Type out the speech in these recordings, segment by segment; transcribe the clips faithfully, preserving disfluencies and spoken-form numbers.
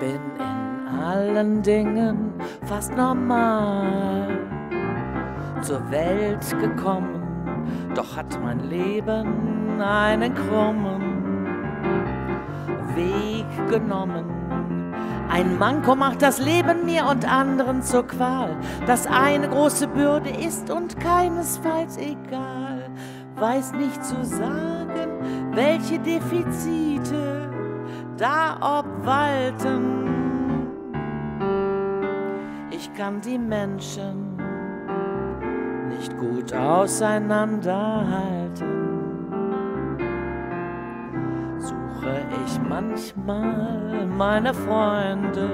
bin in allen Dingen fast normal zur Welt gekommen, doch hat mein Leben einen krummen Weg genommen. Ein Manko macht das Leben mir und anderen zur Qual, das eine große Bürde ist und keinesfalls egal. Weiß nicht zu sagen, welche Defizite da obwalten. Ich kann die Menschen nicht gut auseinanderhalten. Suche ich manchmal meine Freunde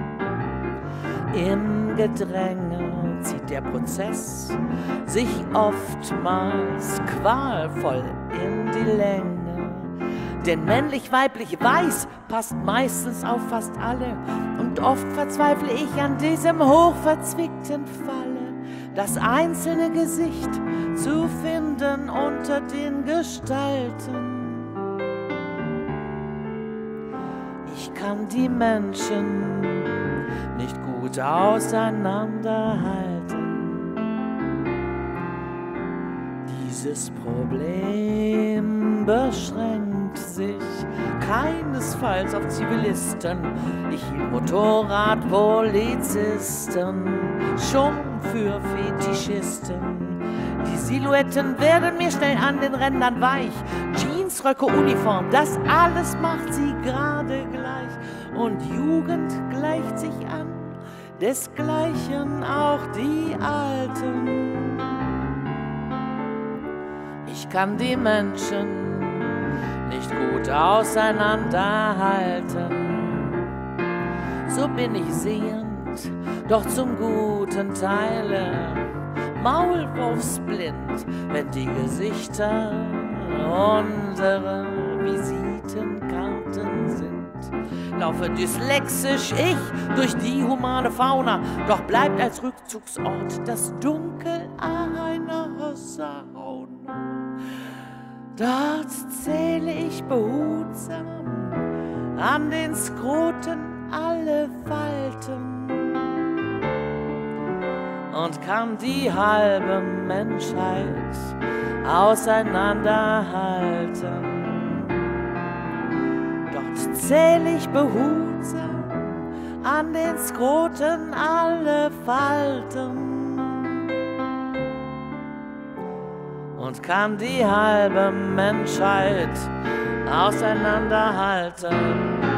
im Gedränge, zieht der Prozess sich oftmals qualvoll in die Länge. Denn männlich-weiblich weiß passt meistens auf fast alle. Und oft verzweifle ich an diesem hochverzwickten Falle, das einzelne Gesicht zu finden unter den Gestalten. Ich kann die Menschen nicht gut auseinanderhalten. Dieses Problem beschränkt sich keinesfalls auf Zivilisten. Ich hielt Motorradpolizisten schon für Fetischisten. Die Silhouetten werden mir schnell an den Rändern weich. Jeans, Röcke, Uniform, das alles macht sie gerade gleich. Und Jugend gleicht sich an, desgleichen auch die Alten. Ich kann die Menschen nicht gut auseinanderhalten. So bin ich sehend, doch zum guten Teile maulwurfsblind, wenn die Gesichter unsere Visitenkarten sind. Laufe dyslexisch ich durch die humane Fauna, doch bleibt als Rückzugsort das Dunkel einer Sauna. Dort zähle ich behutsam an den Skroten alle Falten und kann die halbe Menschheit auseinanderhalten. Dort zähle ich behutsam an den Skroten alle Falten und kann die halbe Menschheit auseinanderhalten.